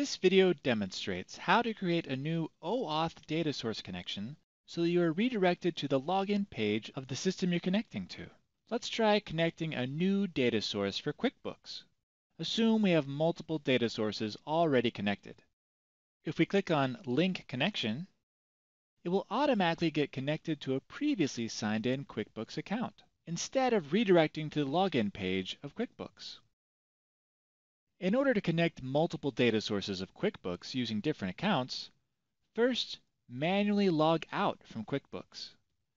This video demonstrates how to create a new OAuth data source connection so that you are redirected to the login page of the system you're connecting to. Let's try connecting a new data source for QuickBooks. Assume we have multiple data sources already connected. If we click on Link Connection, it will automatically get connected to a previously signed in QuickBooks account, instead of redirecting to the login page of QuickBooks. In order to connect multiple data sources of QuickBooks using different accounts, first manually log out from QuickBooks.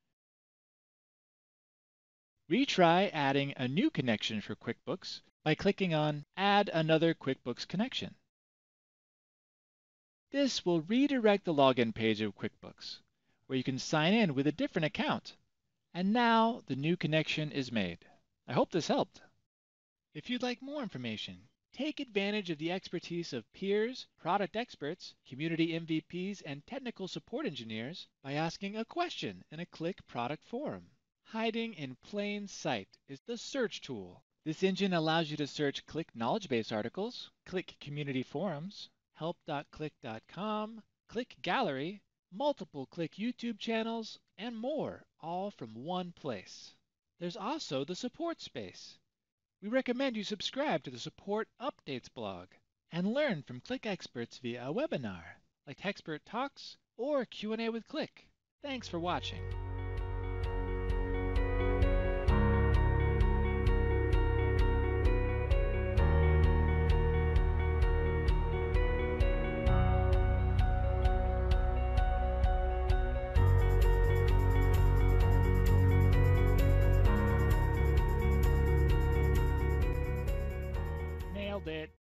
Retry adding a new connection for QuickBooks by clicking on Add another QuickBooks connection. This will redirect the login page of QuickBooks, where you can sign in with a different account. And now the new connection is made. I hope this helped. If you'd like more information, take advantage of the expertise of peers, product experts, community MVPs, and technical support engineers by asking a question in a Qlik product forum. Hiding in plain sight is the search tool. This engine allows you to search Qlik knowledge base articles, Qlik community forums, help.qlik.com, Qlik gallery, multiple Qlik YouTube channels, and more, all from one place. There's also the support space. We recommend you subscribe to the Support Updates blog and learn from Qlik experts via a webinar, like Hexpert Talks or Q&A with Qlik. Thanks for watching. Nailed it.